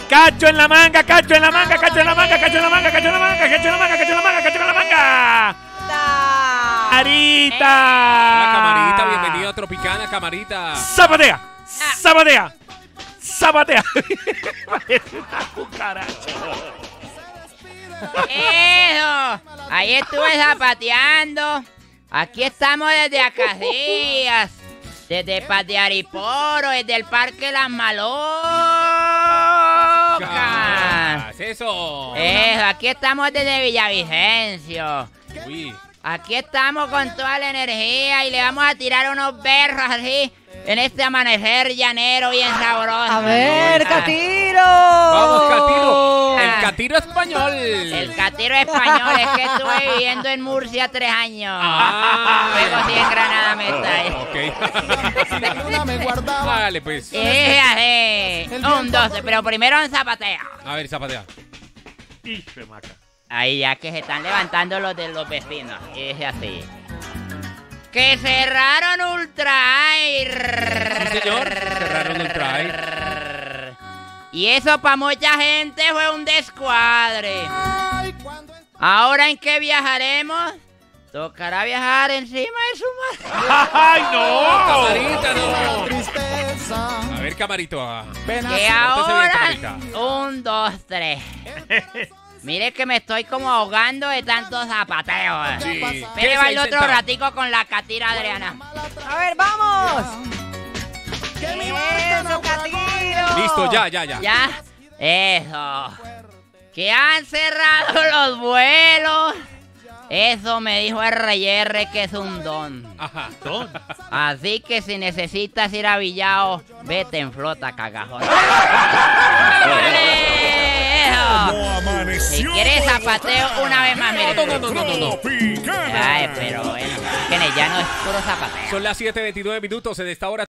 Cacho en la manga, cacho en la manga, cacho en la manga, cacho en la manga, cacho en la manga, cacho en la manga, cacho en la manga, cacho en la manga. Camarita. Hola, Camarita, bienvenida a Tropicana, Camarita. Zapatea, zapatea, zapatea. Parece una cucaracha. Eso, ahí estuve zapateando. Aquí estamos desde Acacias, desde Pateariporo, desde el Parque Las Malocas. Eso. Aquí estamos desde Villavicencio. Uy. Aquí estamos con toda la energía y le vamos a tirar unos berros así en este amanecer llanero bien sabroso. A ver, Catiro. Vamos, Catiro. El Catiro español. El Catiro español, es que estuve viviendo en Murcia 3 años. Luego sí en Granada me está ahí. Ok. Dale, pues. Así. 1, 2, pero primero en zapatea. A ver, zapatea. Hijo de maca. Ahí ya que se están levantando los de los vecinos. Y es así. Que cerraron Ultra Air. Sí, señor. Cerraron Ultra Air. Y eso para mucha gente fue un descuadre. Ahora en qué viajaremos, tocará viajar encima de su madre. ¡Ay, no! Camarita, no. A ver, Camarito. Que ahora, 1, 2, 3. Mire que me estoy como ahogando de tanto zapateo. Sí. Pero bailo otro ratico con la Catira Adriana. A ver, vamos. Eso, Catiro. Listo, ya. ¿Ya? Eso. Que han cerrado los vuelos. Eso me dijo RR que es un don. Ajá. Don. Así que si necesitas ir a Villao, vete en flota, cagajón. Si quieres zapateo una vez más, mire. No. Ay, pero bueno, que ya no es puro zapateo. Son las 7:29 minutos en esta hora.